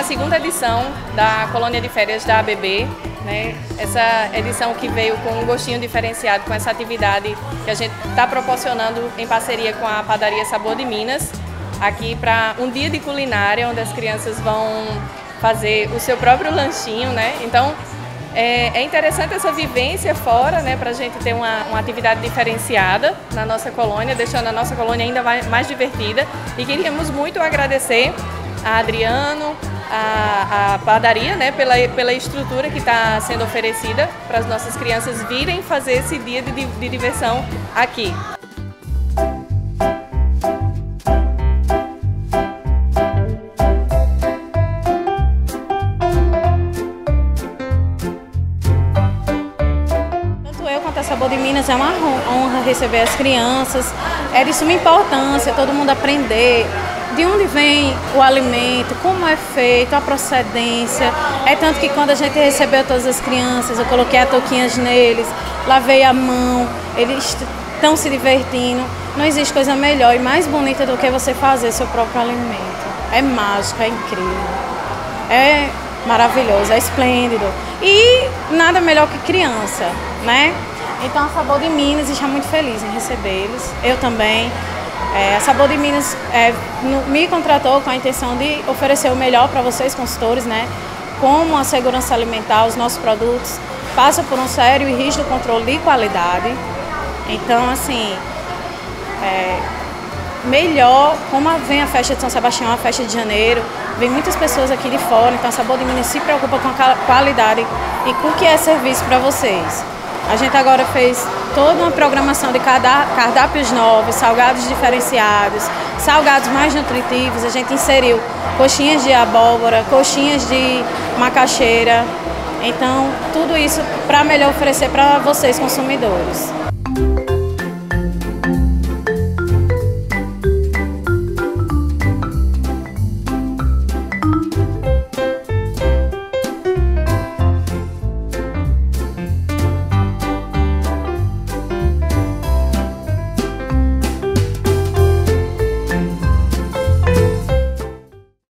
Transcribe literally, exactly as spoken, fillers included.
a segunda edição da Colônia de Férias da A B B, né? Essa edição que veio com um gostinho diferenciado, com essa atividade que a gente está proporcionando em parceria com a Padaria Sabor de Minas, aqui para um dia de culinária, onde as crianças vão fazer o seu próprio lanchinho, né? Então, é, é interessante essa vivência fora, né, para a gente ter uma, uma atividade diferenciada na nossa colônia, deixando a nossa colônia ainda mais, mais divertida. E queríamos muito agradecer a Adriano, a, a padaria, né, pela, pela estrutura que está sendo oferecida para as nossas crianças virem fazer esse dia de, de diversão aqui. A Sabor de Minas é uma honra receber as crianças, é de suma importância todo mundo aprender de onde vem o alimento, como é feito, a procedência. É tanto que quando a gente recebeu todas as crianças, eu coloquei a touquinhas neles, lavei a mão, eles estão se divertindo. Não existe coisa melhor e mais bonita do que você fazer seu próprio alimento. É mágico, é incrível, é maravilhoso, é esplêndido e nada melhor que criança, né? Então a Sabor de Minas está muito feliz em receber eles, eu também. É, a Sabor de Minas é, no, me contratou com a intenção de oferecer o melhor para vocês, consultores, né? Como a segurança alimentar, os nossos produtos passam por um sério e rígido controle de qualidade. Então, assim, é, melhor, como vem a festa de São Sebastião, a festa de janeiro, vem muitas pessoas aqui de fora, então a Sabor de Minas se preocupa com a qualidade e com o que é serviço para vocês. A gente agora fez toda uma programação de cardápios novos, salgados diferenciados, salgados mais nutritivos. A gente inseriu coxinhas de abóbora, coxinhas de macaxeira. Então, tudo isso para melhor oferecer para vocês, consumidores.